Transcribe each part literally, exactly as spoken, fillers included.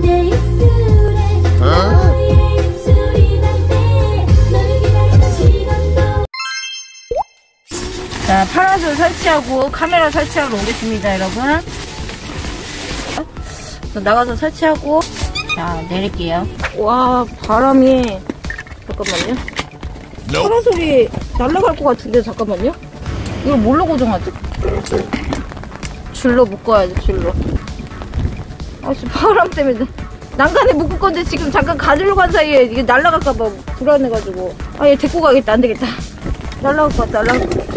자, 파라솔 설치하고 카메라 설치하러 오겠습니다, 여러분. 나가서 설치하고, 자, 내릴게요. 와, 바람이, 잠깐만요. 파라솔이 날아갈 것 같은데, 잠깐만요. 이걸 뭘로 고정하지? 줄로 묶어야지, 줄로. 아씨, 바람 때문에. 난간에 묶을 건데, 지금 잠깐 가지러 간 사이에 이게 날아갈까봐 불안해가지고. 아, 얘 데리고 가겠다, 안 되겠다. 날아갈 것 같다, 날아갈 것 같다.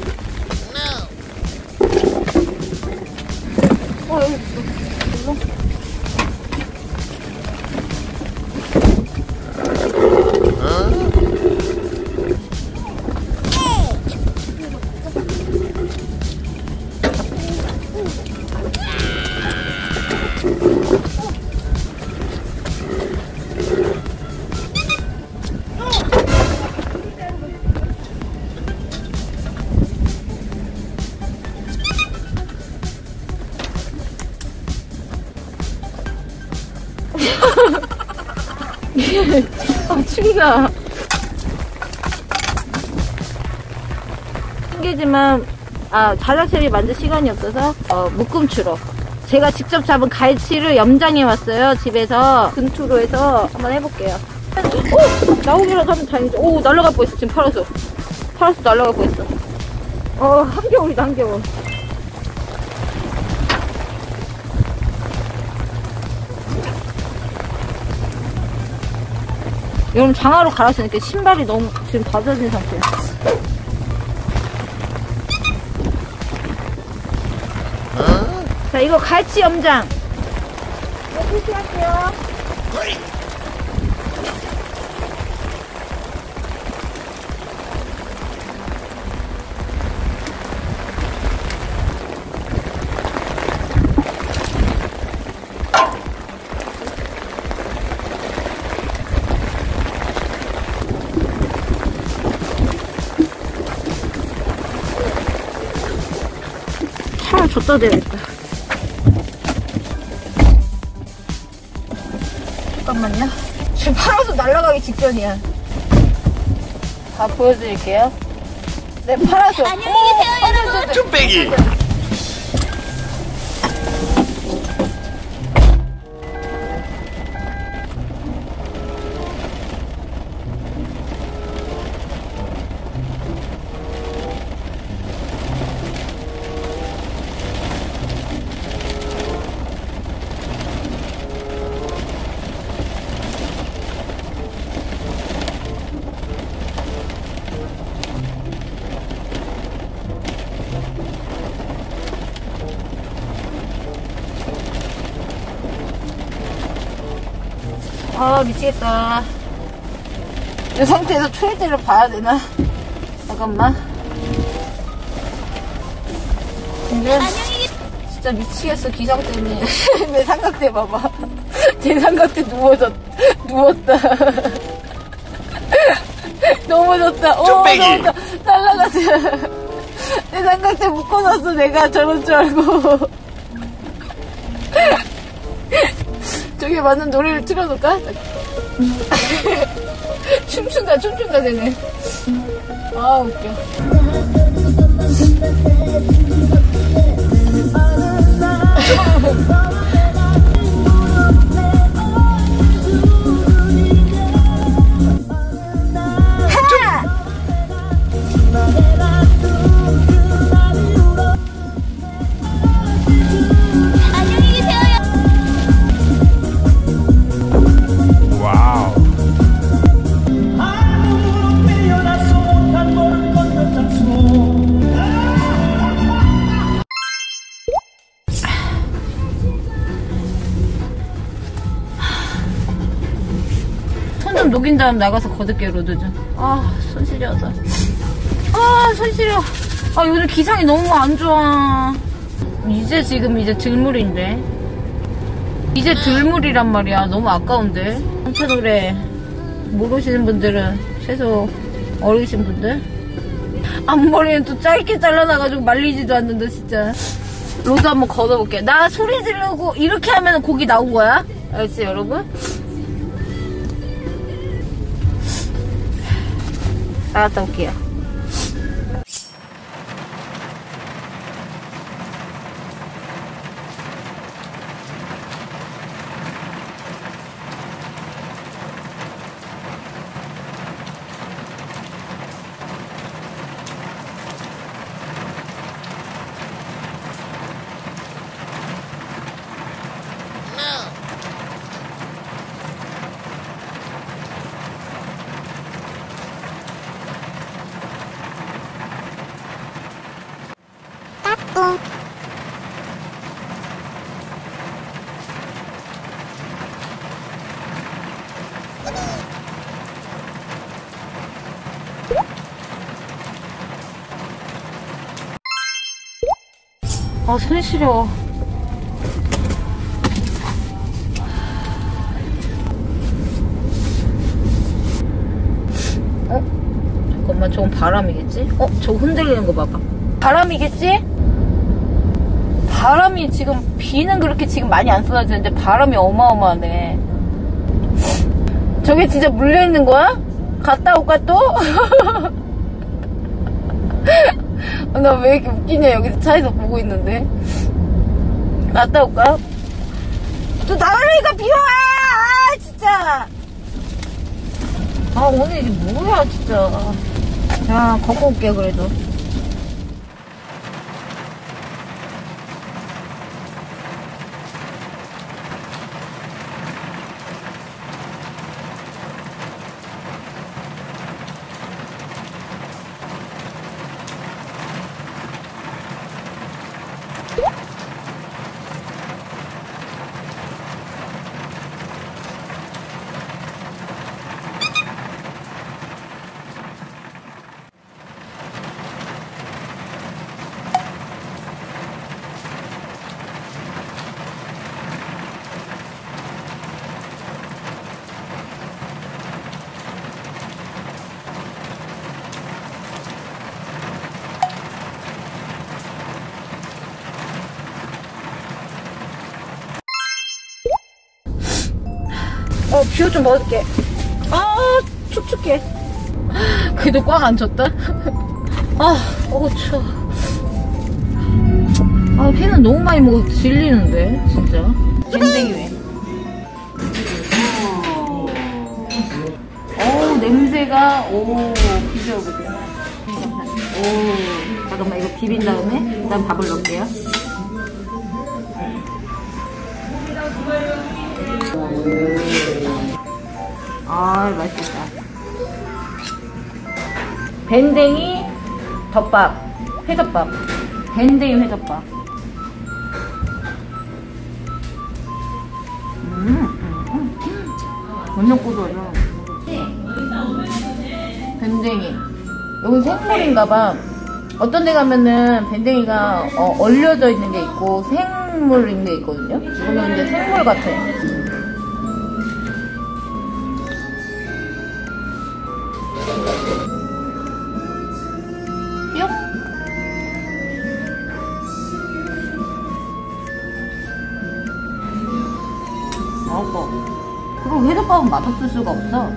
어, 여기 있어. 아, 춥다. 핑계지만, 아, 자작체리 만들 시간이 없어서, 어, 묶음추로. 제가 직접 잡은 갈치를 염장해 왔어요, 집에서. 근투로 해서 한번 해볼게요. 오! 나오기라도 하면 다행이죠. 오, 날아갈 뻔했어, 지금 파라솔. 파라솔 날아갈 뻔했어. 어, 한겨울이다, 한겨울. 여러분, 장화로 갈았으니까 신발이 너무 지금 바져진 상태야. 어? 자, 이거 갈치 염장. 이거 표시할게요. 차를 줬다 대야겠다. 잠깐만요. 지금 파라솔 날아가기 직전이야. 다 보여드릴게요. 네, 파라솔. 안녕히 계세요, 여러분. 쭈빼기. 아, 미치겠다. 이 상태에서 초일대를 봐야 되나? 잠깐만. 근데 진짜 미치겠어, 기상 때문에. 내 삼각대 봐봐. 제 삼각대 누워졌, 누웠다. 넘어졌다. 오, 넘어졌다. 날라가자. 내 삼각대 묶어놨어, 내가 저런 줄 알고. 저게 맞는 노래를 틀어놓을까? 춤춘다, 춤춘다, 쟤네. 아, 웃겨. 좀 녹인 다음 나가서 거둘게요, 로드 좀. 아, 손 시려서. 아, 손 시려. 아, 요즘 기상이 너무 안 좋아. 이제 지금 이제 들물인데. 이제 들물이란 말이야. 너무 아까운데. 한파노래 모르시는 분들은 최소 어리신 분들. 앞머리는 또 짧게 잘라놔가지고 말리지도 않는다, 진짜. 로드 한번 걷어볼게. 나 소리 지르고 이렇게 하면 고기 나온 거야? 알지, 여러분? 나갔다 올게요. 아, 손 시려. 어? 잠깐만, 저건 바람이겠지? 어? 저거 흔들리는 거 봐봐. 바람이겠지? 바람이 지금, 비는 그렇게 지금 많이 안 쏟아지는데 바람이 어마어마하네. 저게 진짜 물려있는 거야? 갔다 올까 또? 나 왜 이렇게 웃기냐, 여기서 차에서 보고 있는데. 갔다 올까? 또 나가려니까 비와! 아, 진짜! 아, 오늘 이게 뭐야, 진짜. 야, 걷고 올게, 그래도. 어, 비오 좀 먹을게. 아, 촉촉해. 그래도 꽉 안 쳤다? 아, 어, 추워. 아, 회는 너무 많이 먹어서 질리는데, 진짜. 밴댕이 회. 어우, 냄새가, 오, 비벼보세요. 오, 잠깐만, 이거 비빈 다음에, 그 다음 밥을 넣을게요. 아, 맛있겠다. 밴댕이 덮밥, 회덮밥. 밴댕이 회덮밥. 음, 음, 음. 완전 고소해요. 밴댕이. 여긴 생물인가봐. 어떤 데 가면은 밴댕이가 어, 얼려져 있는 게 있고 생물인 게 있거든요. 이거는 이제 생물 같아. 뿅. 맛있어. 그리고 회덮밥은 맛없을 수가 없어.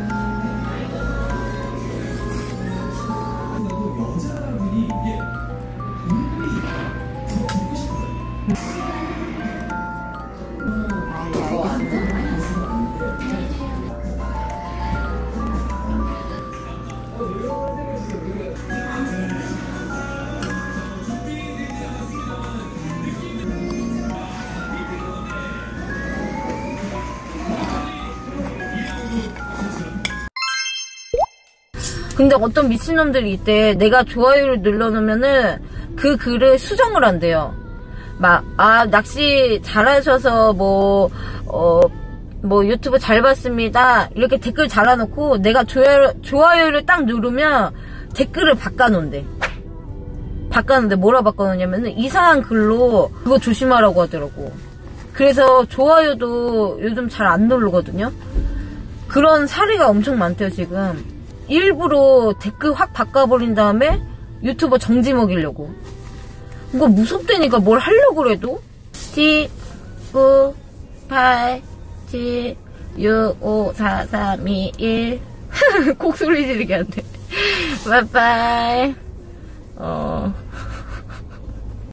근데 어떤 미친놈들이 있대. 내가 좋아요를 눌러놓으면은 그 글을 수정을 한대요. 막, 아, 낚시 잘하셔서 뭐, 어, 뭐 유튜브 잘 봤습니다. 이렇게 댓글 달아놓고 내가 좋아요, 좋아요를 딱 누르면 댓글을 바꿔놓은대. 바꿔놓는데 뭐라 바꿔놓냐면은 이상한 글로 그거 조심하라고 하더라고. 그래서 좋아요도 요즘 잘 안 누르거든요. 그런 사례가 엄청 많대요, 지금. 일부러 댓글 확 바꿔버린 다음에 유튜버 정지 먹이려고. 이거 무섭다니까 뭘 하려고 그래도. 십, 구, 팔, 칠, 육, 오, 사, 삼, 이, 일. 꼭 소리 지르게 안 돼. 바이바이.